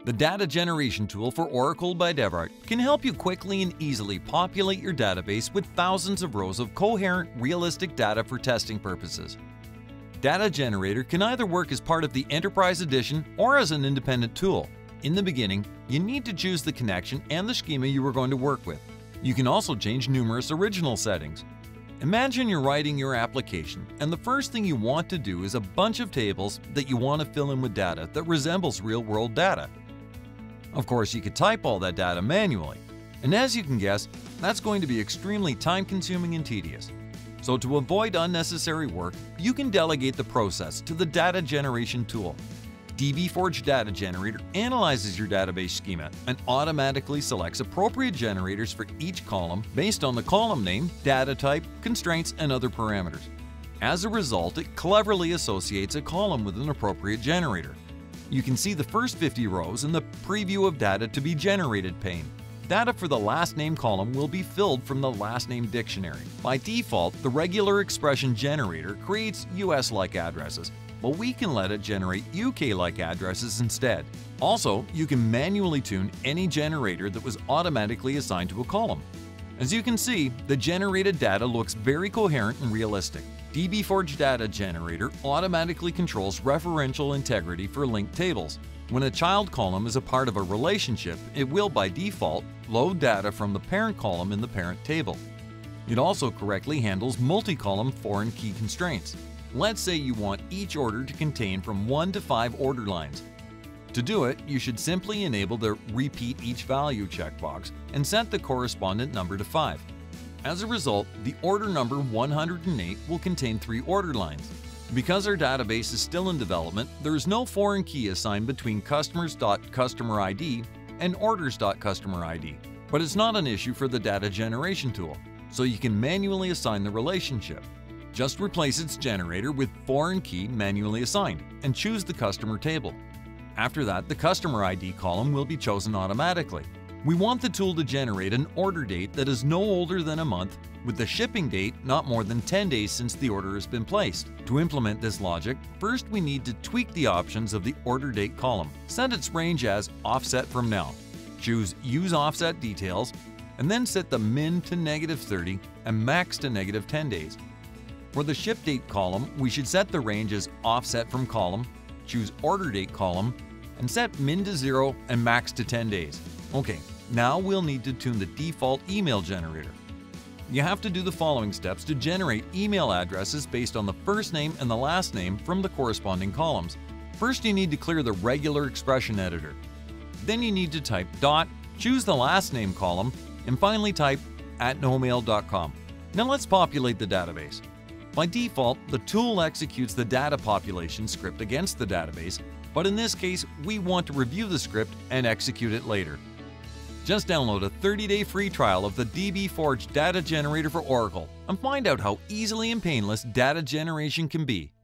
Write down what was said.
The data generation tool for Oracle by Devart can help you quickly and easily populate your database with thousands of rows of coherent, realistic data for testing purposes. Data Generator can either work as part of the Enterprise Edition or as an independent tool. In the beginning, you need to choose the connection and the schema you are going to work with. You can also change numerous original settings. Imagine you're writing your application, and the first thing you want to do is a bunch of tables that you want to fill in with data that resembles real-world data. Of course, you could type all that data manually, and as you can guess, that's going to be extremely time-consuming and tedious. So to avoid unnecessary work, you can delegate the process to the data generation tool. dbForge Data Generator analyzes your database schema and automatically selects appropriate generators for each column based on the column name, data type, constraints, and other parameters. As a result, it cleverly associates a column with an appropriate generator. You can see the first 50 rows in the Preview of Data to be Generated pane. Data for the last name column will be filled from the last name dictionary. By default, the regular expression generator creates US-like addresses, but we can let it generate UK-like addresses instead. Also, you can manually tune any generator that was automatically assigned to a column. As you can see, the generated data looks very coherent and realistic. dbForge Data Generator automatically controls referential integrity for linked tables. When a child column is a part of a relationship, it will by default load data from the parent column in the parent table. It also correctly handles multi-column foreign key constraints. Let's say you want each order to contain from 1 to 5 order lines. To do it, you should simply enable the Repeat Each Value checkbox and set the correspondent number to 5. As a result, the order number 108 will contain 3 order lines. Because our database is still in development, there is no foreign key assigned between customers.customerID and orders.customerID. But it's not an issue for the data generation tool, so you can manually assign the relationship. Just replace its generator with foreign key manually assigned and choose the customer table. After that, the customer ID column will be chosen automatically. We want the tool to generate an order date that is no older than a month, with the shipping date not more than 10 days since the order has been placed. To implement this logic, first we need to tweak the options of the order date column. Set its range as offset from now. Choose Use Offset Details, and then set the min to -30 and max to -10 days. For the ship date column, we should set the range as offset from column, choose order date column, and set min to 0 and max to 10 days. Okay, now we'll need to tune the default email generator. You have to do the following steps to generate email addresses based on the first name and the last name from the corresponding columns. First, you need to clear the regular expression editor. Then you need to type dot, choose the last name column, and finally type @nomail.com. Now let's populate the database. By default, the tool executes the data population script against the database, but in this case, we want to review the script and execute it later. Just download a 30-day free trial of the dbForge Data Generator for Oracle and find out how easily and painless data generation can be.